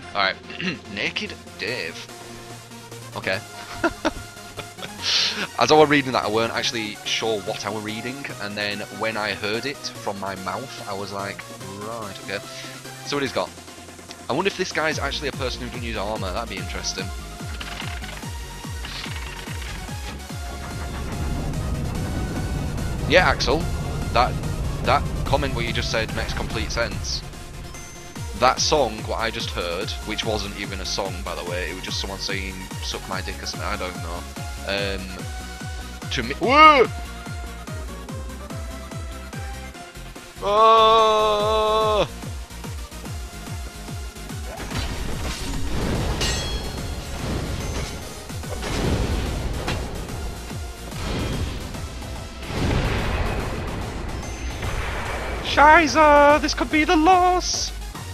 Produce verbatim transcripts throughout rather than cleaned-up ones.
Alright. Naked Dave. Okay. As I was reading that, I weren't actually sure what I was reading, and then when I heard it from my mouth, I was like, right, okay. So what he's got. I wonder if this guy's actually a person who doesn't use armour. That'd be interesting. Yeah, Axel, that that comment what you just said makes complete sense. That song, what I just heard, which wasn't even a song, by the way, it was just someone saying "suck my dick" or something. I don't know. Um, to me, whoa! Oh! Scheiße, this could be the loss.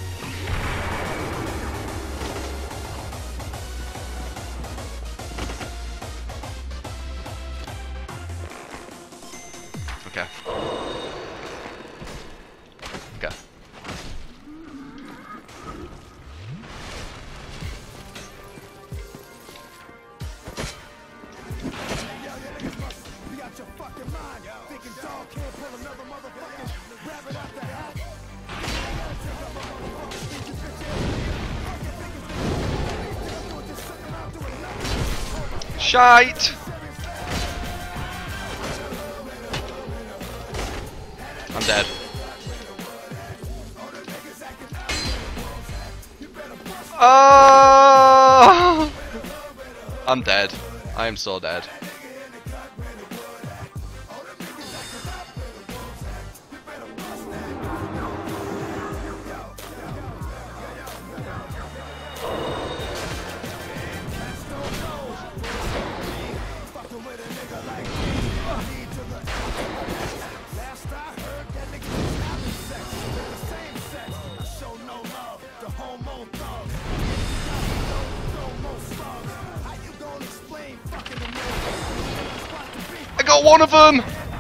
Okay. Okay. Shite! I'm dead. Oh! I'm dead. I am so dead. I got one of them!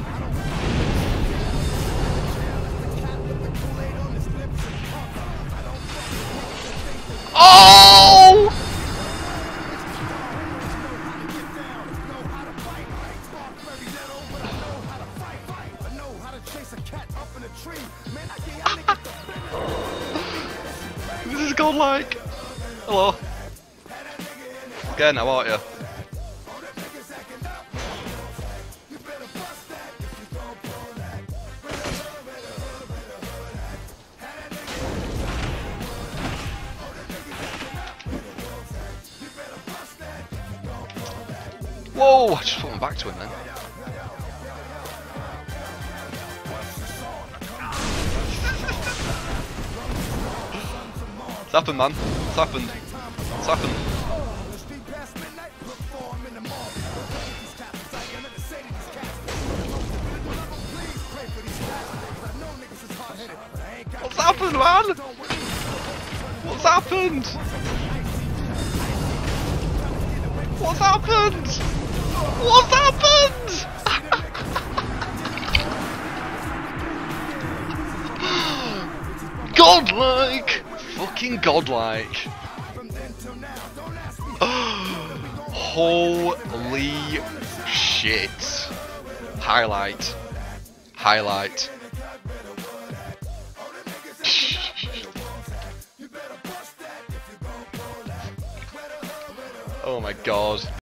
Oh! This is godlike. Hello. Again, how are you? Whoa! I just put my back to him then. It's happened, man. It's happened. It's happened. What's happened, man? What's happened? What's happened? What's happened? Godlike! Fucking godlike. Holy shit. Highlight. Highlight. Oh my god.